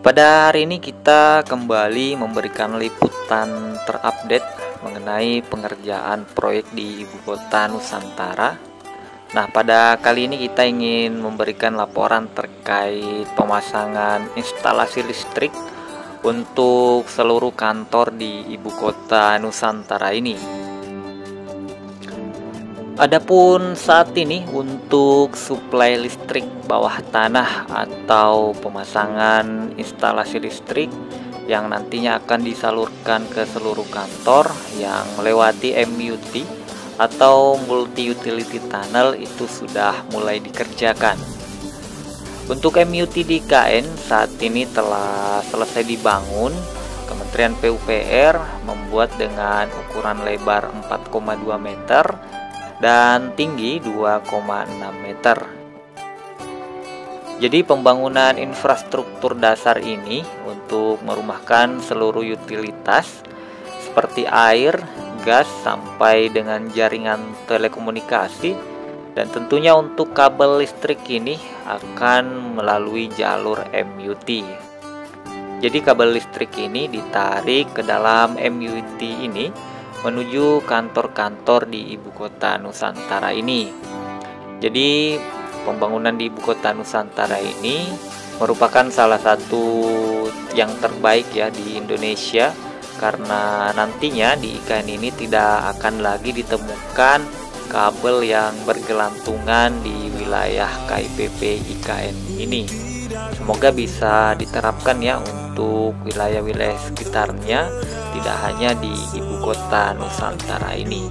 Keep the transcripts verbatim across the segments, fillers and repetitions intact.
Pada hari ini kita kembali memberikan liputan terupdate mengenai pengerjaan proyek di Ibu Kota Nusantara. Nah, pada kali ini kita ingin memberikan laporan terkait pemasangan instalasi listrik untuk seluruh kantor di Ibu Kota Nusantara ini. Adapun saat ini untuk suplai listrik bawah tanah atau pemasangan instalasi listrik yang nantinya akan disalurkan ke seluruh kantor yang melewati M U T atau multi utility tunnel itu sudah mulai dikerjakan. Untuk M U T di I K N saat ini telah selesai dibangun. Kementerian P U P R membuat dengan ukuran lebar empat koma dua meter dan tinggi dua koma enam meter. Jadi pembangunan infrastruktur dasar ini untuk merumahkan seluruh utilitas seperti air, gas sampai dengan jaringan telekomunikasi, dan tentunya untuk kabel listrik ini akan melalui jalur M U T. Jadi kabel listrik ini ditarik ke dalam M U T ini menuju kantor-kantor di Ibu Kota Nusantara ini. Jadi pembangunan di Ibu Kota Nusantara ini merupakan salah satu yang terbaik ya di Indonesia, karena nantinya di I K N ini tidak akan lagi ditemukan kabel yang bergelantungan di wilayah K I P P I K N ini. Semoga bisa diterapkan ya untuk wilayah-wilayah sekitarnya, tidak hanya di Ibu Kota Nusantara ini.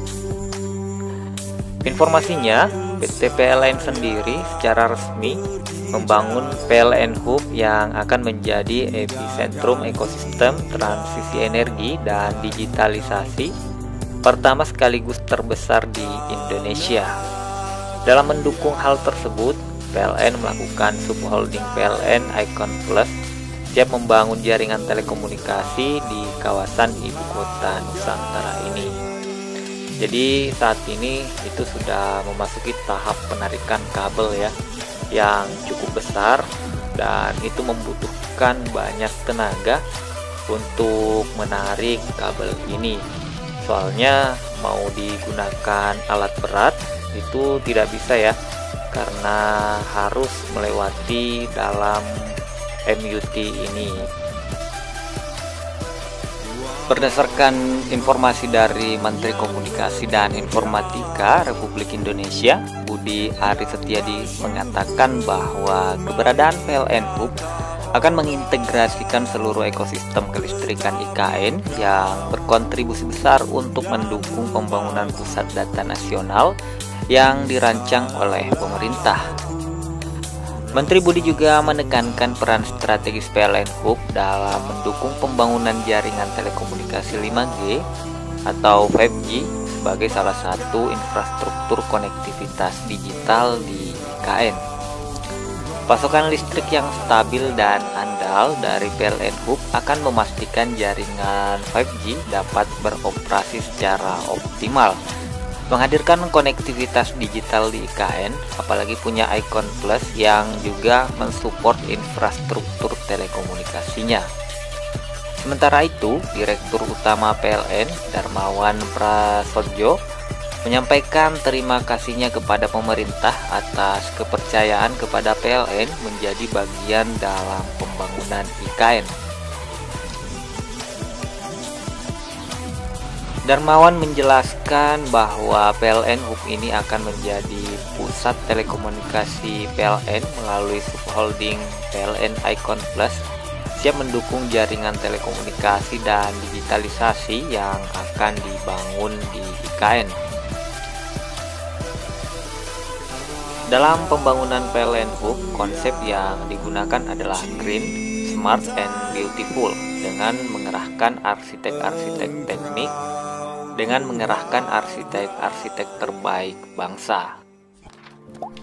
Informasinya, P T P L N sendiri secara resmi membangun P L N Hub yang akan menjadi epicentrum ekosistem transisi energi dan digitalisasi pertama sekaligus terbesar di Indonesia. Dalam mendukung hal tersebut, P L N melakukan subholding P L N Icon Plus siap membangun jaringan telekomunikasi di kawasan Ibu Kota Nusantara ini. Jadi saat ini itu sudah memasuki tahap penarikan kabel ya, yang cukup besar, dan itu membutuhkan banyak tenaga untuk menarik kabel ini. Soalnya mau digunakan alat berat itu tidak bisa ya, karena harus melewati dalam M U T ini. Berdasarkan informasi dari Menteri Komunikasi dan Informatika Republik Indonesia, Budi Aris Setiadi, mengatakan bahwa keberadaan P L N Hub akan mengintegrasikan seluruh ekosistem kelistrikan I K N yang berkontribusi besar untuk mendukung pembangunan pusat data nasional yang dirancang oleh pemerintah. Menteri Budi juga menekankan peran strategis P L N Hub dalam mendukung pembangunan jaringan telekomunikasi lima G atau lima G sebagai salah satu infrastruktur konektivitas digital di I K N. Pasokan listrik yang stabil dan andal dari P L N Hub akan memastikan jaringan lima G dapat beroperasi secara optimal. Menghadirkan konektivitas digital di I K N, apalagi punya Icon Plus yang juga mensupport infrastruktur telekomunikasinya. Sementara itu, Direktur Utama P L N, Darmawan Prasojo, menyampaikan terima kasihnya kepada pemerintah atas kepercayaan kepada P L N menjadi bagian dalam pembangunan I K N. Darmawan menjelaskan bahwa P L N Hub ini akan menjadi pusat telekomunikasi P L N melalui subholding P L N Icon Plus, siap mendukung jaringan telekomunikasi dan digitalisasi yang akan dibangun di I K N. Dalam pembangunan P L N Hub, konsep yang digunakan adalah green, smart, and beautiful, dengan mengerahkan arsitek-arsitek teknik dengan mengerahkan arsitek-arsitek terbaik bangsa.